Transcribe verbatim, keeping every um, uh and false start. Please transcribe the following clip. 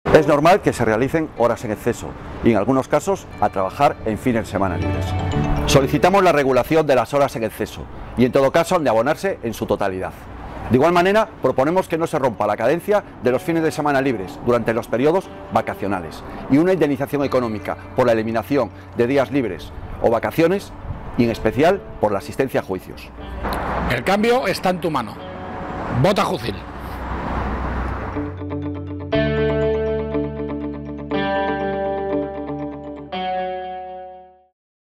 Es normal que se realicen horas en exceso y en algunos casos a trabajar en fines de semana libres. Solicitamos la regulación de las horas en exceso y en todo caso han de abonarse en su totalidad. De igual manera, proponemos que no se rompa la cadencia de los fines de semana libres durante los periodos vacacionales y una indemnización económica por la eliminación de días libres o vacaciones y en especial por la asistencia a juicios. El cambio está en tu mano. Vota Jucil.